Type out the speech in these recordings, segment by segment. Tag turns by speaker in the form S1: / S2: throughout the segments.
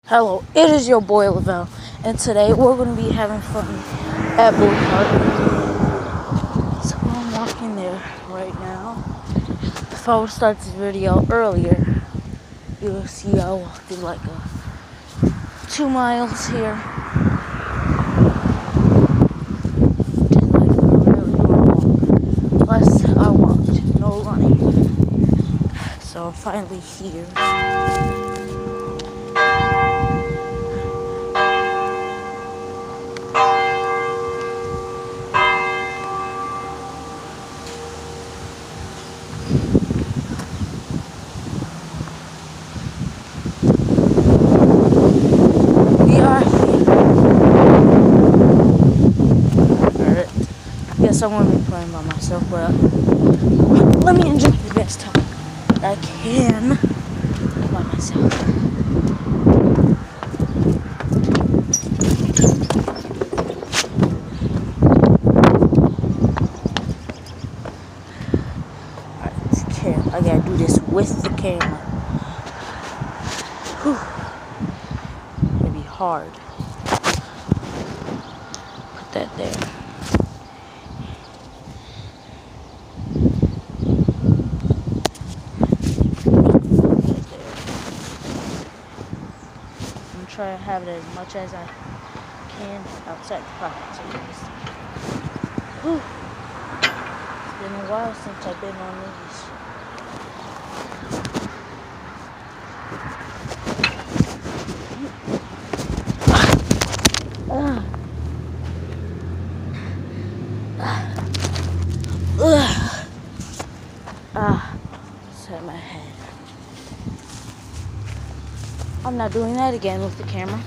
S1: Hello, it is your boy Lavelle, and today we're going to be having fun at Blue Park. So I'm walking there right now. If I would start this video earlier, you will see I walked in like 2 miles here. Which is like a really long walk. Plus I walked, no running. So I'm finally here. I'm going to be playing by myself, but let me enjoy the best time I can by myself. Alright, I gotta do this with the camera. Whew. It'll be hard. Put that there. Try to have it as much as I can outside the pocket. Whew. It's been a while since I've been on these. Set my head. I'm not doing that again with the camera.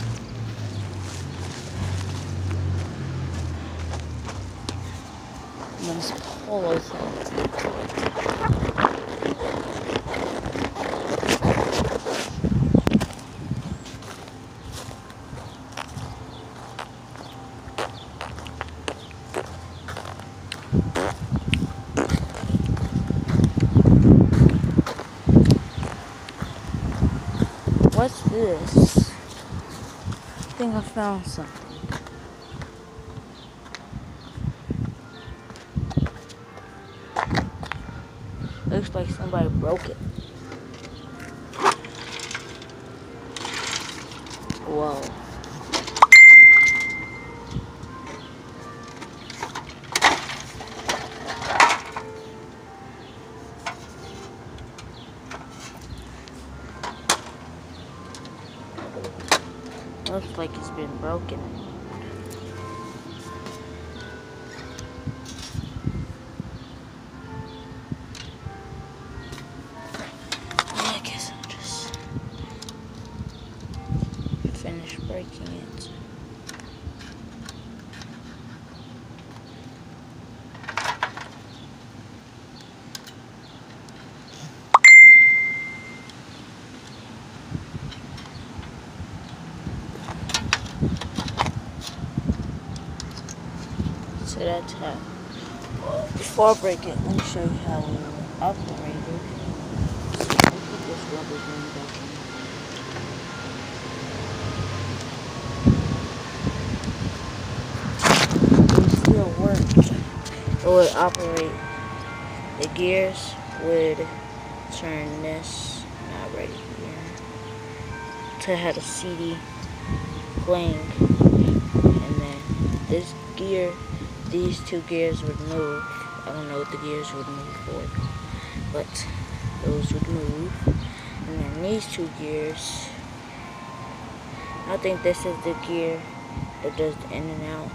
S1: I'm gonna pull those out. What's this? I think I found something. Looks like somebody broke it. Whoa. Looks like it's been broken. I guess I'll just finish breaking it. So that's how. Before I break it, let me show you how we operate it. Put this rubber band back in. It still works. It would operate. The gears would turn this, not right here, to have a CD playing, and then this gear. These two gears would move. I don't know what the gears would move for, but those would move. And then these two gears, I think this is the gear that does the in and out.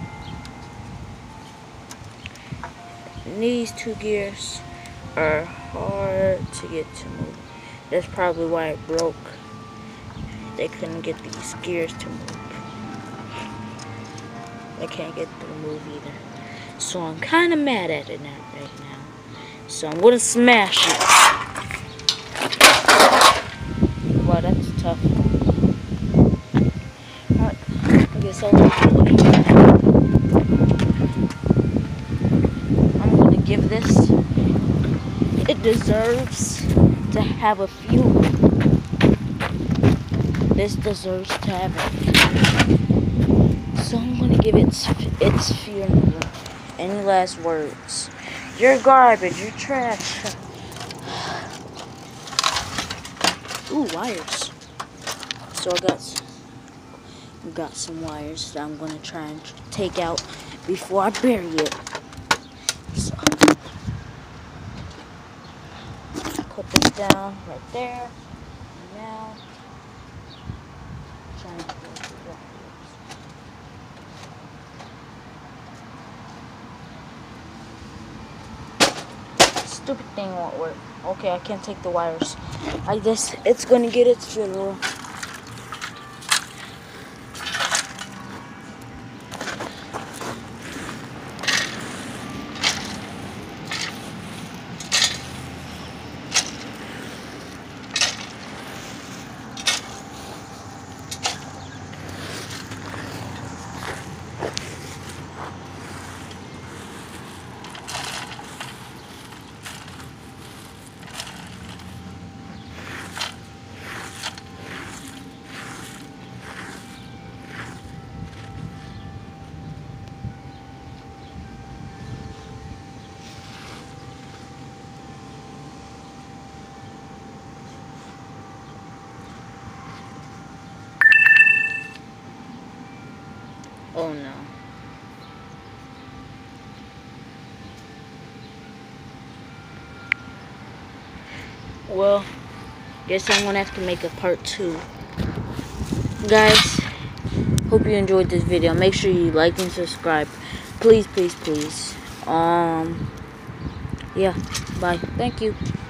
S1: And these two gears are hard to get to move. That's probably why it broke. They couldn't get these gears to move. They can't get them to move either. So I'm kind of mad at it now, right now. So I'm gonna smash it. Wow, that's tough. Alright, I guess I'm gonna give this. It deserves to have a few. This deserves to have it. So I'm gonna give it its funeral. Any last words? You're garbage. You're trash. Ooh, wires. So I got some wires that I'm gonna try and take out before I bury it. So put this down right there. Now trying to get the wires. Stupid thing won't work. Okay, I can't take the wires. I guess it's gonna get its funeral. Oh no. Well, guess I'm gonna have to make a part 2. Guys, hope you enjoyed this video. Make sure you like and subscribe. Please, please, please. Yeah, bye. Thank you.